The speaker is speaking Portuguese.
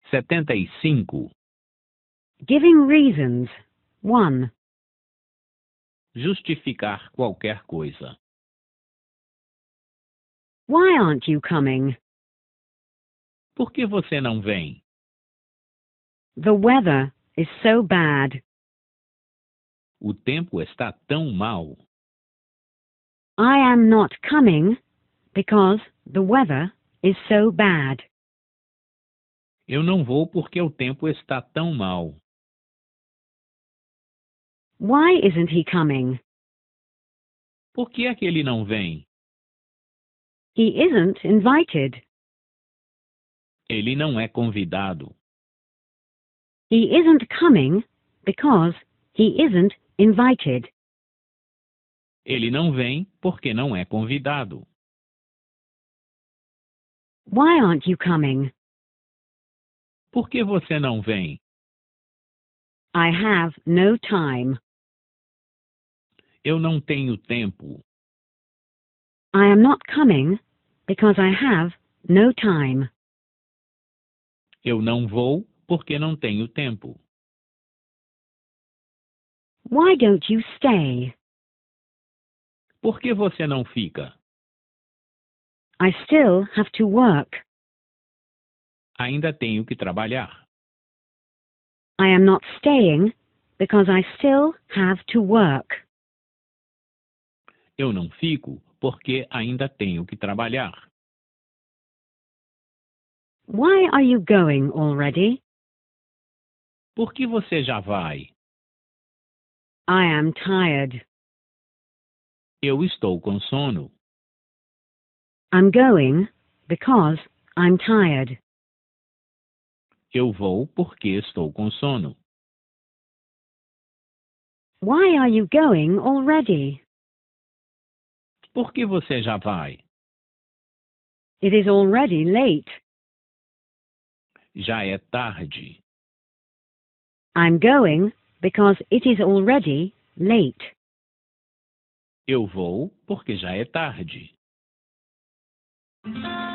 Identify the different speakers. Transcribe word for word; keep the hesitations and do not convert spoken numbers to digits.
Speaker 1: setenta e cinco.
Speaker 2: Giving reasons. one.
Speaker 1: Justificar qualquer coisa.
Speaker 2: Why aren't you coming?
Speaker 1: Por que você não vem?
Speaker 2: The weather is so bad.
Speaker 1: O tempo está tão mal.
Speaker 2: I am not coming because the weather is so bad.
Speaker 1: Eu não vou porque o tempo está tão mal.
Speaker 2: Why isn't he coming?
Speaker 1: Por que é que ele não vem?
Speaker 2: He isn't invited.
Speaker 1: Ele não é convidado.
Speaker 2: He isn't coming because he isn't invited.
Speaker 1: Ele não vem porque não é convidado.
Speaker 2: Why aren't you coming?
Speaker 1: Por que você não vem?
Speaker 2: I have no time.
Speaker 1: Eu não tenho tempo.
Speaker 2: I am not coming because I have no time.
Speaker 1: Eu não vou porque não tenho tempo.
Speaker 2: Why don't you stay?
Speaker 1: Por que você não fica?
Speaker 2: I still have to work.
Speaker 1: Ainda tenho que trabalhar.
Speaker 2: I am not staying because I still have to work.
Speaker 1: Eu não fico porque ainda tenho que trabalhar.
Speaker 2: Why are you going already?
Speaker 1: Por que você já vai?
Speaker 2: I am tired.
Speaker 1: Eu estou com sono.
Speaker 2: I'm going because I'm tired.
Speaker 1: Eu vou porque estou com sono.
Speaker 2: Why are you going already?
Speaker 1: Por que você já vai?
Speaker 2: It is already late.
Speaker 1: Já é tarde.
Speaker 2: I'm going because it is already late.
Speaker 1: Eu vou porque já é tarde.